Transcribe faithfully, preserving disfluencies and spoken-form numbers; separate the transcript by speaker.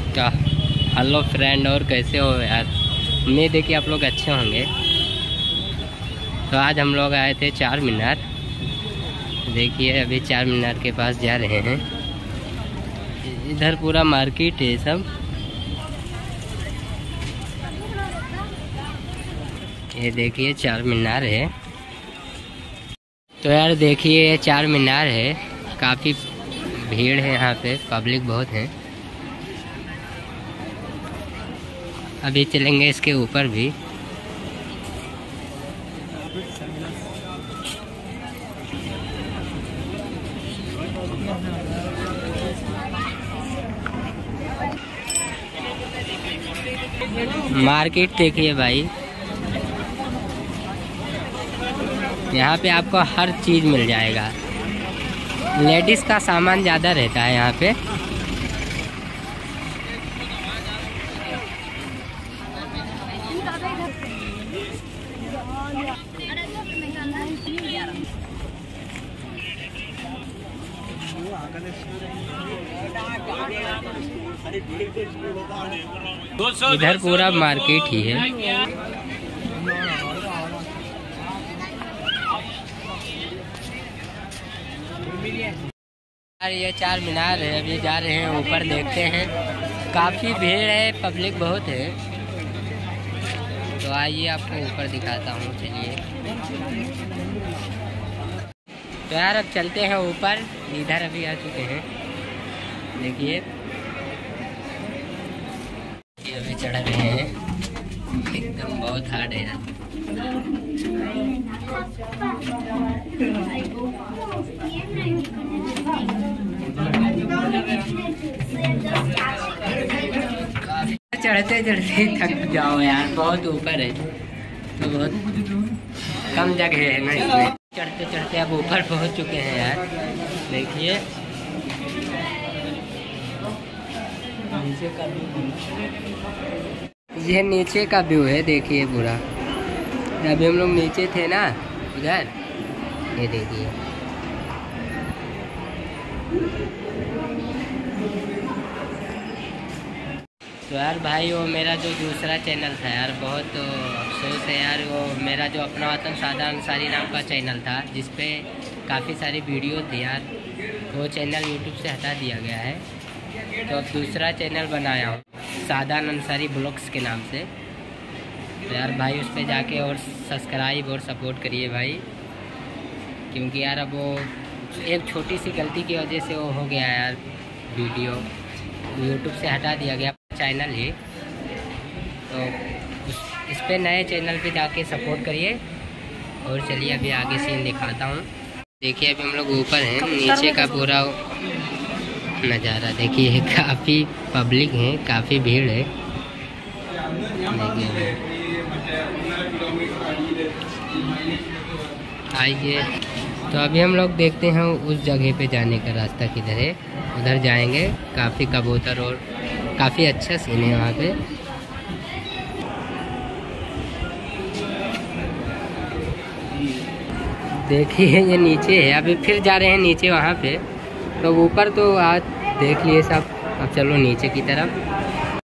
Speaker 1: क्या hello friend, और कैसे हो यार। उम्मीद है कि आप लोग अच्छे होंगे। तो आज हम लोग आए थे चार मीनार। देखिए अभी चार मीनार के पास जा रहे हैं। इधर पूरा मार्केट है सब। ये देखिए चार मीनार है। तो यार देखिए ये चार मीनार है, काफ़ी भीड़ है यहाँ पे, पब्लिक बहुत है। अभी चलेंगे इसके ऊपर भी। मार्केट देखिए भाई, यहाँ पे आपको हर चीज़ मिल जाएगा। लेडीज़ का सामान ज़्यादा रहता है यहाँ पे। इधर पूरा मार्केट ही है। ये चार मीनार है, अभी जा रहे हैं ऊपर, देखते हैं। काफ़ी भीड़ है, पब्लिक बहुत है। तो आइए आपको ऊपर दिखाता हूँ, चलिए। तो यार अब चलते हैं ऊपर। इधर अभी आ चुके हैं, देखिए अभी चढ़ रहे हैं। एकदम बहुत हार्ड है यार। चढ़ते चढ़ते थक जाओ यार, बहुत ऊपर है तो बहुत कम जगह है ना इसमें। चढ़ते चढ़ते अब ऊपर पहुंच चुके हैं यार। देखिए नीचे का ये नीचे का व्यू है, देखिए पूरा। अभी हम लोग नीचे थे ना उधर, ये देखिए। तो यार भाई वो मेरा जो दूसरा चैनल था यार, बहुत तो अफसोस है यार। वो मेरा जो अपना वतन सादा अंसारी नाम का चैनल था, जिसपे काफ़ी सारी वीडियो थी यार, वो चैनल यूट्यूब से हटा दिया गया है। तो अब दूसरा चैनल बनाया हूँ, सादा अंसारी ब्लॉग्स के नाम से। तो यार भाई उस पर जाके और सब्सक्राइब और सपोर्ट करिए भाई, क्योंकि यार अब वो एक छोटी सी गलती की वजह से वो हो गया यार, वीडियो यूट्यूब से हटा दिया गया चैनल ही। तो उस इस पे नए चैनल पे जाके सपोर्ट करिए। और चलिए अभी आगे सीन दिखाता हूँ। देखिए अभी हम लोग ऊपर हैं, नीचे का पूरा नज़ारा देखिए। काफ़ी पब्लिक है, काफ़ी भीड़ है। देखिए आइए। तो अभी हम लोग देखते हैं उस जगह पे जाने का रास्ता किधर है, उधर जाएंगे। काफ़ी कबूतर और काफ़ी अच्छा सीन है वहाँ पे। देखिए ये नीचे है, अभी फिर जा रहे हैं नीचे वहाँ पे। तो ऊपर तो आज देख लिए सब, अब चलो नीचे की तरफ।